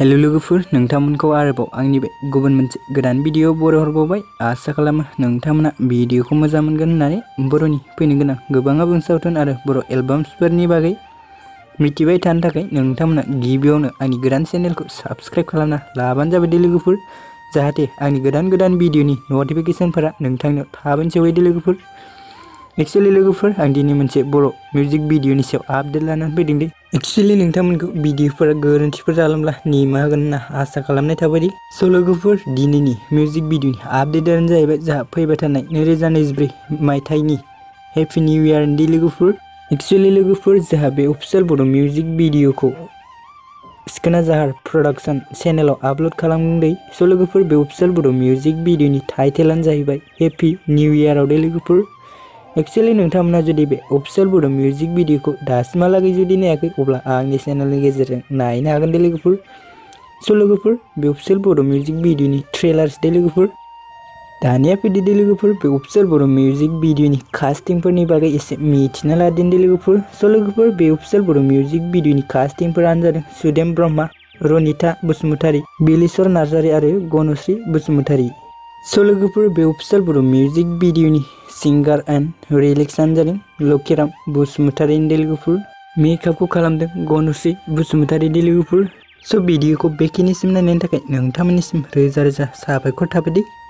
Hello लोगोफोर, नोंथांमोनखौ आरोबाव आंनि बे गुबुन मोनसे गोदान भिडियो बर' हरबावबाय। आसा खालामो नोंथांमोना भिडियोखौ मोजां मोनगोन होननानै बर'नि फैनो गोनां गोबां आबुं सावथुन आरो बर' एलबाम्सफोरनि बागै मिथिबाय थानो थाखाय नोंथांमोना गिबियावनो आंनि गोदान चेनेलखौ साबस्क्राइब खालामना लाबानो जाबाय दे लोगोफोर, जाहाथे आंनि गोदान भिडियोनि नटिफिकेशनफोरा नोंथांनो थाबैनो सौहैयो दे लोगोफोर। एक्चुअली लोगोफोर, आं दिनै मोनसे बर' मिउजिक भिडियोनि सायाव आपडेट लानानै फैदों दे। एक्चुअली नोंथांमोनखौ भिडियोफोरा गोरोन्थिफोर जालांब्ला निमाहा होगोन होनना आसा खालामनाय थाबाय दे। स' लोगोफोर, दिनैनि मिउजिक भिडियोनि आपडेटआनो जाहैबाय जोंहा फैबाय थानाय 2024 मायथाइनि हेपि निउ इयार दे लोगोफोर। एक्चुअली लोगोफोर, जोंहा बे अफिसियेल बर' मिउजिक भिडियोखौ सिखोना जाहार प्रडाक्शन चेनेलाव आपल'ड खालामदों दे। स' लोगोफोर, बे अफिसियेल बर' मिउजिक भिडियोनि टाइटेलानो जाहैबाय हेपि निउ इयाराव दे लोगोफोर। एक्चुअली नोंथांमोना जुदि बे अफिसियेल बर' मिउजिक भिडियोखौ दासिमहालागै जुदि नायाखै, अब्ला आंनि चेनेलनि गेजेरजों नायनो हागोन दे लोगोफोर। स' लोगोफोर, बे अफिसियेल बर' मिउजिक भिडियोनि ट्रेलार्स दे लोगोफोर। दानिया फैदो दे लोगोफोर, बे अफिसियेल बर' मिउजिक भिडियोनि कास्टिंफोरनि बागै एसे मिथिना लादों दे लोगोफोर। स' लोगोफोर, बे अफिसियेल बर' मिउजिक भिडियोनि कास्टिंफोरानो जादों सुदेम ब्रह्मा, रनिता बसुमतारी, बिलिसर नार्जारी आरो गनश्री बसुमतारी। स' लोगोफोर, बे अफिसियेल बर' मिउजिक भिडियोनि सिंगार एन्ड लिरिक्सआनो जादों लकिराम बसुमतारी दे लोगोफोर। मेकआपखौ खालामदों गनश्री बसुमतारी दे लोगोफोर। स' भिडियोखौ बेखिनिसिम नायनायनि थाखाय नोंथांमोननिसिम रोजा रोजा साबायखर थाबाय दे।